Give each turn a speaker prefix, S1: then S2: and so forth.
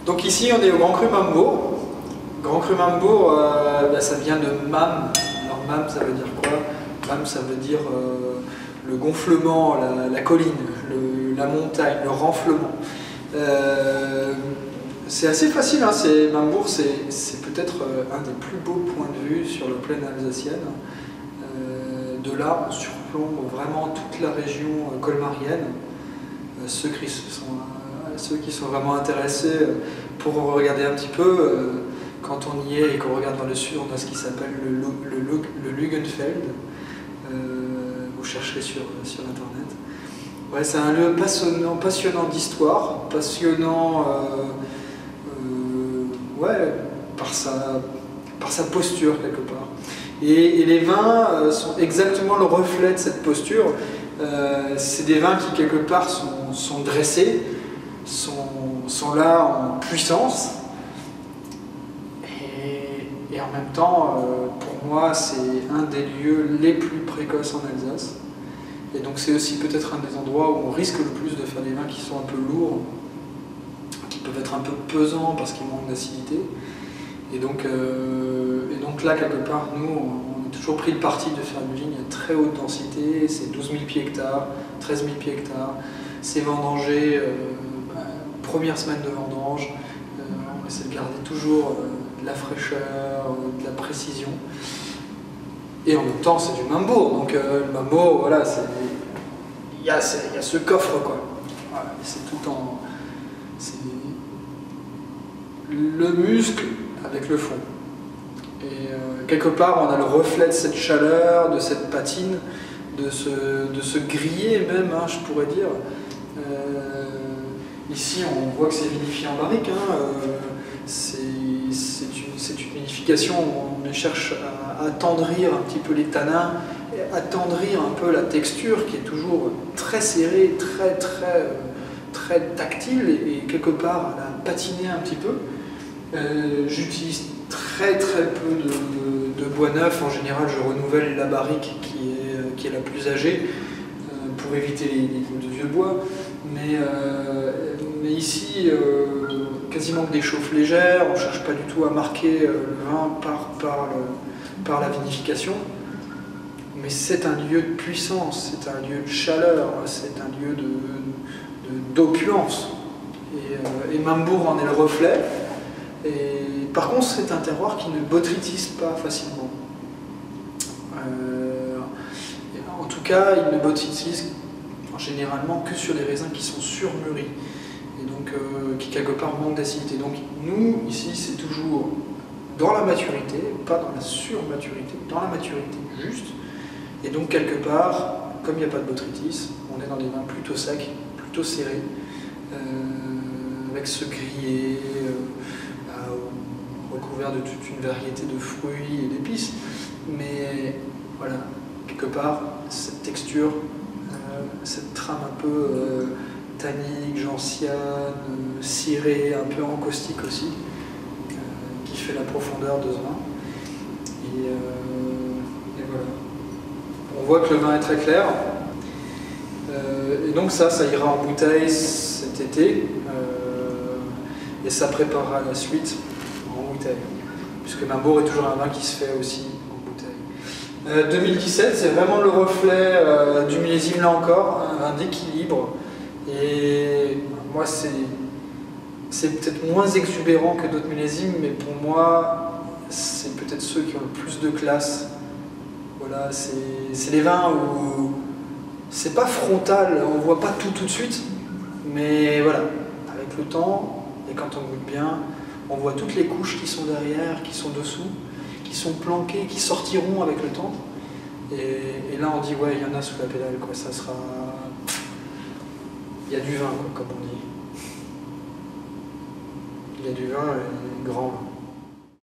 S1: Donc ici on est au Grand Cru Mambourg. Grand Cru Mambourg, ça vient de MAM. Alors MAM ça veut dire quoi? MAM ça veut dire le gonflement, la colline, la montagne, le renflement. C'est assez facile, hein, Mambourg c'est peut-être un des plus beaux points de vue sur la plaine alsacienne. De là on surplombe vraiment toute la région colmarienne. Ceux qui sont vraiment intéressés pourront regarder un petit peu. Quand on y est et qu'on regarde dans le sud, on a ce qui s'appelle le Lügenfeld. Vous chercherez sur internet. Ouais, c'est un lieu passionnant d'histoire, passionnant ouais, par sa posture quelque part. Et les vins sont exactement le reflet de cette posture. C'est des vins qui quelque part sont dressés, sont là en puissance. Et en même temps, pour moi, c'est un des lieux les plus précoces en Alsace. Et donc c'est aussi peut-être un des endroits où on risque le plus de faire des vins qui sont un peu lourds, qui peuvent être un peu pesants parce qu'ils manquent d'acidité. Et donc là, quelque part, nous, on a toujours pris le parti de faire une vigne à très haute densité. C'est 12 000 pieds hectares, 13 000 pieds hectares. C'est vendangé, première semaine de vendange. On essaie de garder toujours de la fraîcheur, de la précision. Et en même temps, c'est du Mambourg. Donc le Mambourg, voilà, il y a ce coffre, quoi. Voilà, c'est tout en... C'est le muscle avec le fond. Et quelque part, on a le reflet de cette chaleur, de cette patine, de ce grillé même, hein, je pourrais dire. Ici, on voit que c'est vinifié en barrique. Hein, c'est une vinification où on cherche à attendrir un petit peu les tanins, attendrir un peu la texture qui est toujours très serrée, très tactile et quelque part à la patiner un petit peu. J'utilise très peu de bois neuf. En général, je renouvelle la barrique qui est la plus âgée pour éviter les coups de vieux bois. Mais ici, quasiment que des chauffes légères. On ne cherche pas du tout à marquer le vin par la vinification. Mais c'est un lieu de puissance, c'est un lieu de chaleur, c'est un lieu d'opulence. Et Mambourg en est le reflet. Et par contre, c'est un terroir qui ne botrytise pas facilement. En tout cas, il ne botrytise généralement que sur des raisins qui sont surmûris et donc qui quelque part manquent d'acidité. Donc nous, ici, c'est toujours dans la maturité, pas dans la surmaturité, dans la maturité juste. Et donc quelque part, comme il n'y a pas de botrytis, on est dans des vins plutôt secs, plutôt serrés, avec ce grillé, recouvert de toute une variété de fruits et d'épices. Mais voilà, quelque part, cette texture, cette trame un peu tannique, gentiane, cirée, un peu encaustique aussi, qui fait la profondeur de ce vin. Et voilà. On voit que le vin est très clair. Et donc ça ira en bouteille cet été. Et ça préparera la suite en bouteille. Puisque Mambourg est toujours un vin qui se fait aussi en bouteille. 2017, c'est vraiment le reflet du millésime, là encore, un équilibre. Et moi, c'est peut-être moins exubérant que d'autres millésimes, mais pour moi, c'est peut-être ceux qui ont le plus de classe. Voilà, c'est les vins où c'est pas frontal, on voit pas tout de suite, mais voilà, avec le temps, et quand on goûte bien, on voit toutes les couches qui sont derrière, qui sont dessous, qui sont planquées, qui sortiront avec le temps. Et là, on dit, ouais, il y en a sous la pédale, quoi, ça sera... Il y a du vin, quoi, comme on dit. Il y a du vin et grand vin.